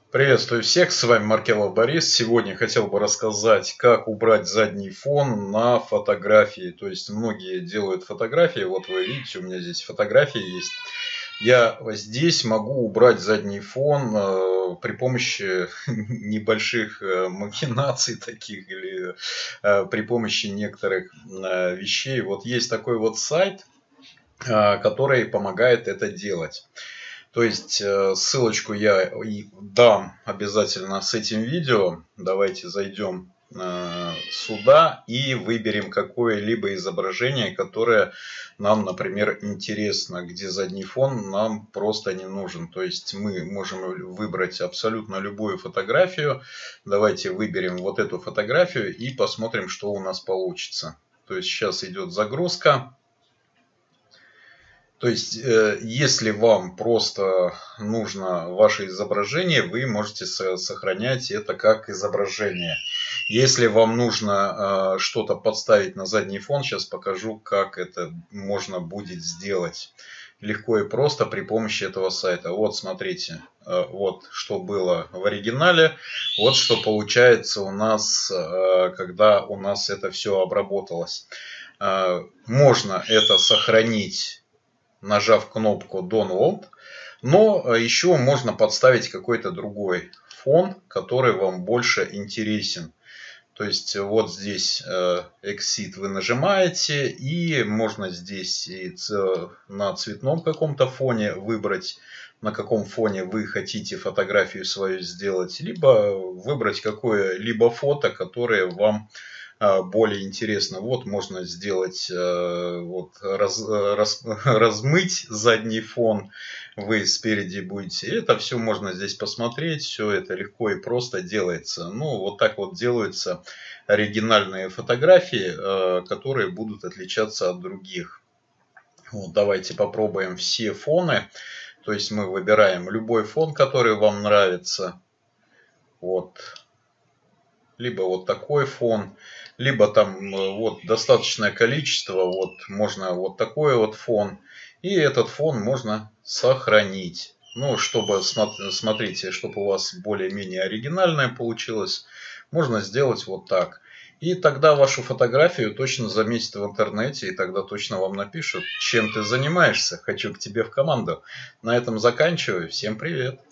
Приветствую всех, с вами Маркелов Борис. Сегодня хотел бы рассказать, как убрать задний фон на фотографии. То есть многие делают фотографии, вот вы видите, у меня здесь фотографии есть. Я здесь могу убрать задний фон при помощи небольших махинаций таких или при помощи некоторых вещей. Вот есть такой вот сайт, который помогает это делать. То есть ссылочку я и дам обязательно с этим видео. Давайте зайдем сюда и выберем какое-либо изображение, которое нам, например, интересно, где задний фон нам просто не нужен. То есть мы можем выбрать абсолютно любую фотографию. Давайте выберем вот эту фотографию и посмотрим, что у нас получится. То есть сейчас идет загрузка. То есть, если вам просто нужно ваше изображение, вы можете сохранять это как изображение. Если вам нужно что-то подставить на задний фон, сейчас покажу, как это можно будет сделать. Легко и просто при помощи этого сайта. Вот смотрите, вот что было в оригинале, вот что получается у нас, когда у нас это все обработалось. Можно это сохранить, нажав кнопку Download, но еще можно подставить какой-то другой фон, который вам больше интересен. То есть вот здесь Exit вы нажимаете, и можно здесь и на цветном каком-то фоне выбрать, на каком фоне вы хотите фотографию свою сделать, либо выбрать какое-либо фото, которое вам более интересно. Вот можно сделать, вот, размыть задний фон, вы спереди будете. Это все можно здесь посмотреть, все это легко и просто делается. Ну, вот так вот делаются оригинальные фотографии, которые будут отличаться от других. Вот, давайте попробуем все фоны. То есть мы выбираем любой фон, который вам нравится. Вот. Либо вот такой фон, либо там вот достаточное количество, вот можно вот такой вот фон, и этот фон можно сохранить. Ну, чтобы, смотрите, чтобы у вас более-менее оригинальное получилось, можно сделать вот так. И тогда вашу фотографию точно заметят в интернете, и тогда точно вам напишут, чем ты занимаешься, хочу к тебе в команду. На этом заканчиваю. Всем привет!